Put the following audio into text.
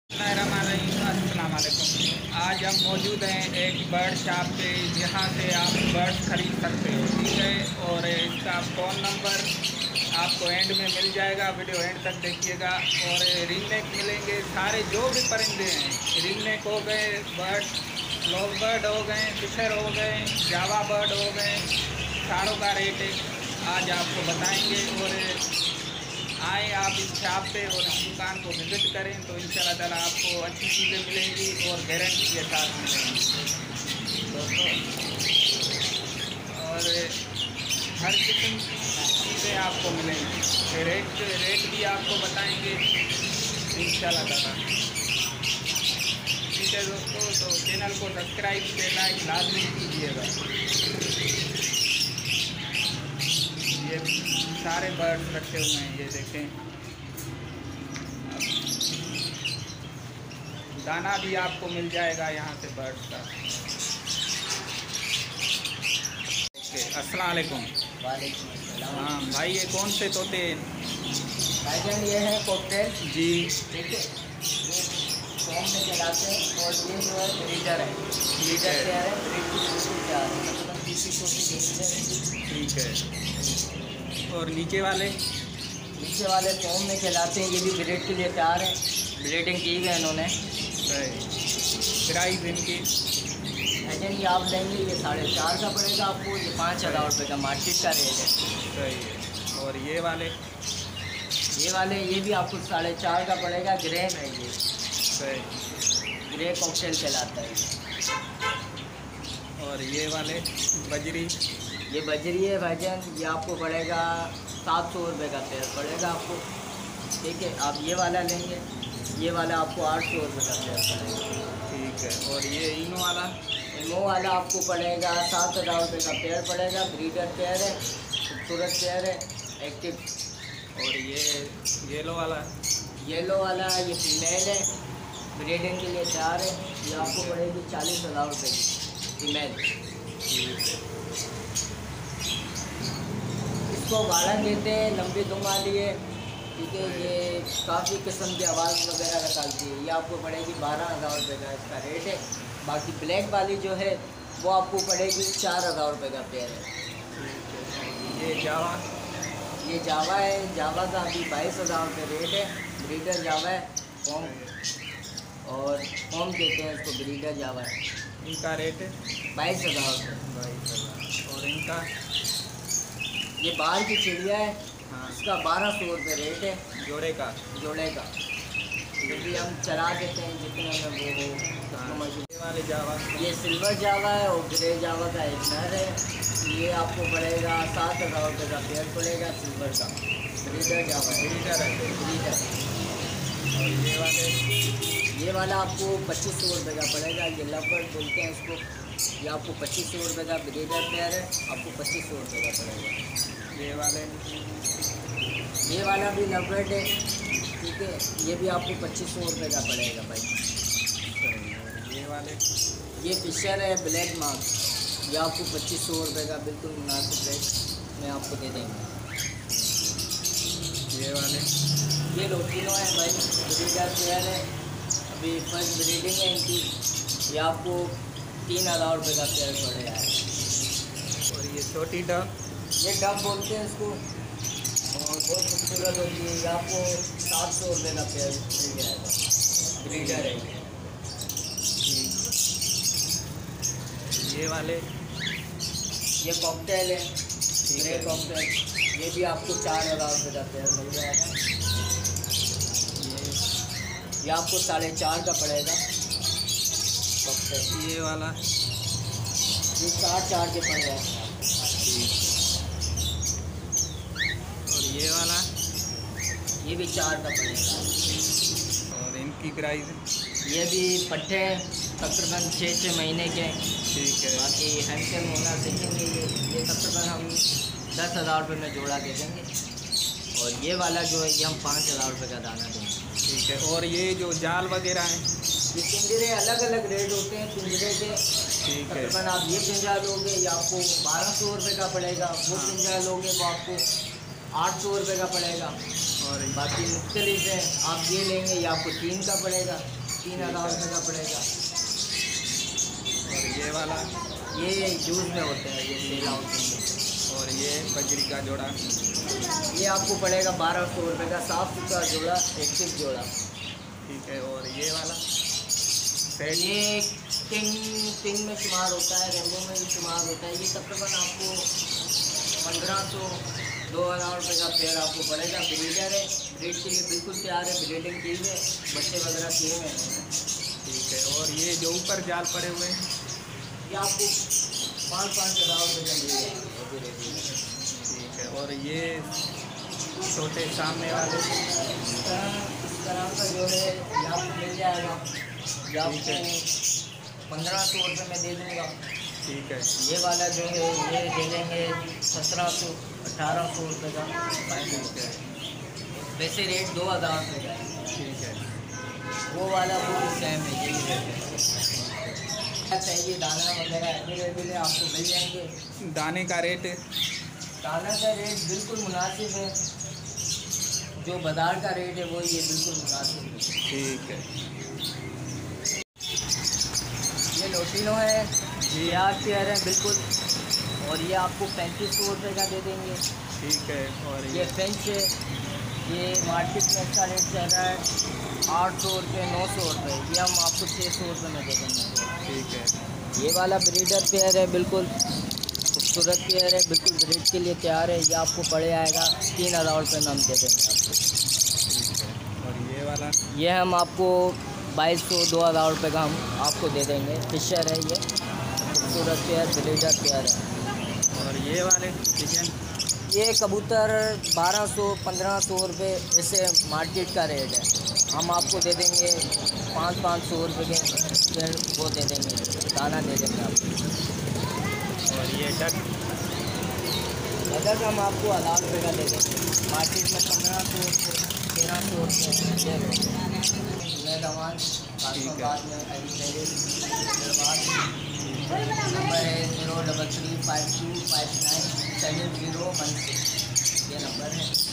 अस्सलाम वालेकुम। आज हम मौजूद हैं एक बर्ड शॉप पे, जहाँ से आप बर्ड्स खरीद सकते हो, ठीक है। और इसका फ़ोन नंबर आपको एंड में मिल जाएगा, वीडियो एंड तक देखिएगा। और रिंग नेक मिलेंगे, सारे जो भी परिंदे हैं, रिंग नेक हो गए, बर्ड लॉव बर्ड हो गए, फिशर हो गए, जावा बर्ड हो गए, सारों का रेट आज आपको बताएंगे। और आए आप इस शॉप पे और इस दुकान को विज़िट करें तो इंशाल्लाह ताला आपको अच्छी चीज़ें मिलेंगी और गारंटी के साथ मिलेंगी दोस्तों। और हर किस्म की चीज़ें आपको मिलेंगी, रेट भी आपको बताएंगे इंशाल्लाह ताला। ठीक है दोस्तों, तो चैनल को सब्सक्राइब से लाइक लाजमी कीजिएगा। ये सारे बर्ड्स रखे हुए हैं, ये देखें। दाना भी आपको मिल जाएगा यहाँ से बर्ड्स का। ओके, अस्सलाम वालेकुम। वालेकुम अस्सलाम। हाँ भाई, ये कौन से तोते? भाईजान ये है कॉकटेल जी, ठीक है, ये फॉर्म में चलाते हैं। और ये जो है ब्रीडर है, ब्रीडर क्या है, ब्रीड की बिल्कुल तैयार है, मतलब तीसरी चौथी देखते हैं। ठीक है। और नीचे वाले? नीचे वाले फॉर्म में चलाते हैं, ये भी ब्रीड के लिए तैयार है, ब्रीडिंग की है इन्होंने। प्राइस इनकी? भाईजान ये आप लेंगे, ये 4.5 का पड़ेगा आपको, ये 5,000 रुपये का मार्केट का रेट है। सही है। और ये वाले? ये भी आपको 4.5 का पड़ेगा, ग्रे है ये, सही, ग्रे कॉकटेल कहलाता है। और ये वाले बजरी? ये बजरी है भाईजान, ये आपको पड़ेगा 700 रुपये का पेयर पड़ेगा आपको, ठीक है। आप ये वाला लेंगे, ये वाला आपको 800 रुपये का पेयर पड़ेगा। ठीक है। और ये इनो वाला आपको पड़ेगा 7,000 रुपये का पेयर पड़ेगा, ब्रीडर पेयर है, खूबसूरत पेयर है, एक्टिव। और ये येलो वाला? ये फीमेल है, ब्रीडिंग के लिए तैयार है, ये आपको पड़ेगी 40,000 रुपये की फीमेल। ठीक है। इसको गाड़ा देते हैं, लंबी दुम वाली है, ठीक है। ये काफ़ी किस्म की आवाज़ वगैरह निकालती है, ये आपको पड़ेगी 12,000 रुपये का इसका रेट है। बाकी ब्लैक वाली जो है वो आपको पड़ेगी 4,000 रुपये का पेयर है। ये जावा? ये जावा है, जावा का अभी 22,000 रुपये रेट है, ब्रीडर जावा है, फॉर्म और फॉर्म कहते हैं इसको, ब्रीडर जावा है। इनका रेट? 22,000 रुपये। 22,000। और इनका? ये बाहर की चिड़िया है, हाँ, इसका 1,200 रुपये रेट है जोड़े का? क्योंकि हम चला देते हैं जितने में वो हो। ये वाले जावा? ये सिल्वर जावा है और ग्रे जावा का एक नर है, ये आपको पड़ेगा 7,000 रुपये का पेयर पड़ेगा, सिल्वर का, ब्रीडर जावा है, ब्रीडर। और ये वाला आपको 2,500 रुपये का पड़ेगा, ये लवबर्ड बोलते हैं इसको, ये आपको 2,500 रुपये का ब्रीडर पेयर है, आपको 2,500 रुपये का पड़ेगा। ये वाला भी लवबर्ड है, ठीक है, ये भी आपको 2,500 रुपये का पड़ेगा भाई। ये फिशर है, ब्लैक मार्क, ये आपको 2,500 रुपये का बिल्कुल मुनासिब रेट में आपको दे देंगे। ये लोटिनो है भाई, ब्रीडर पेयर है, अभी फर्स्ट ब्रीडिंग है इनकी, ये आपको 3,000 रुपये का पेयर पड़ेगा। और ये छोटी डब? ये डब बोलते हैं इसको, और बहुत खूबसूरत होती है, ये आपको 700 रुपये का पेयर मिल जाएगा, ब्रीडर है। ये कॉकटेल है, ग्रे कॉकटेल, ये भी आपको 4,000 रुपये का पेयर मिल जाएगा। ये आपको 4.5 का पड़ेगा कॉकटेल। ये वाला? ये 4 के पड़ जाएगा। और ये वाला? ये भी 4 का पड़ेगा। और इनकी प्राइस? ये भी पट्टे तकरीबन 6 महीने के। ठीक है। बाकी हैंडल होना सीखेंगे, ये तकरीबन हम 10,000 रुपये में जोड़ा दे देंगे। और ये वाला जो है ये हम 5,000 रुपये का दाना देंगे। ठीक है। और ये जो जाल वगैरह हैं? ये पिंजरे अलग अलग रेट होते हैं पिंजरे के। ठीक है। तकरीबन आप ये पिंजरा लोगे ये आपको 1,200 रुपये का पड़ेगा, वो पिंजरा लोगे वो आपको 800 रुपये का पड़ेगा। और बाकी मुख्तलिफ है, आप ये लेंगे ये आपको 3 का पड़ेगा, 3000 रुपये का पड़ेगा। और ये वाला ये यूज़ में होते हैं, ये सेल आउट में। और ये बजरी का जोड़ा ये आपको पड़ेगा 1200 रुपये का, साफ़ सुथरा जोड़ा, एक्टिव जोड़ा। ठीक है। और ये वाला सेट ये किंग में शुमार होता है, रेंबो में भी शुमार होता है। ये तकरीबन आपको 1500 2000 रुपये का पेयर आपको पड़ेगा। ब्रीडर है, ब्रीड के लिए बिल्कुल तैयार है, ब्रीडिंग की है, बच्चे वगैरह किए हुए हैं। ठीक है। और ये जो ऊपर जाल पड़े हुए हैं ये आपको 5-5 हज़ार रुपये का मिल जाएगा। ठीक है। और ये छोटे सामने वाले इस तरह का जो है ये आपको मिल जाएगा, ये आपको 1500 रुपये में दे दूँगा। ठीक है। ये वाला जो है ये दे देंगे 1700-1800 रुपये का फाइनल। ठीक है। वैसे रेट 2000 रुपये का है। ठीक है। वो वाला वो भी सेम है, यही रेट है। चाहिए दाना वगैरह अवेलेबल है, आपको मिल जाएंगे। दाने का रेट दाना का रेट बिल्कुल मुनासिब है, जो बाज़ार का रेट है वो ये बिल्कुल मुनासिब है। ठीक है। ये लोटिनो है, जी। 8 पेयर है बिल्कुल, और ये आपको 3500 रुपये का दे देंगे। ठीक है। और ये फ्रेंच है, ये मार्केट में इसका रेट चल रहा है 800 रुपये 900 रुपये, ये हम आपको 600 रुपये में दे देंगे। ठीक है। ये वाला ब्रीडर पेयर है, बिल्कुल खूबसूरत पेयर है, बिल्कुल ब्रीड के लिए तैयार है। ये आपको पड़े आएगा 3000 रुपये में हम दे देंगे आपको। ठीक है। और ये वाला ये हम आपको 2200-2000 रुपये का हम आपको दे देंगे। फिशर है, ये खूबसूरत पेयर ब्रीडर पेयर है। और ये वाले चिकन ये कबूतर 1200-1500 रुपये ऐसे मार्केट का रेट है, हम आपको दे देंगे 500-500 रुपये के, फिर वो दे देंगे, दाना दे देंगे आपको। और ये डक अगर हम आपको 1000 रुपये का दे देंगे, मार्केट में 1500-1300 रुपये। ठीक है। नंबर है 03352597016, ये नंबर है।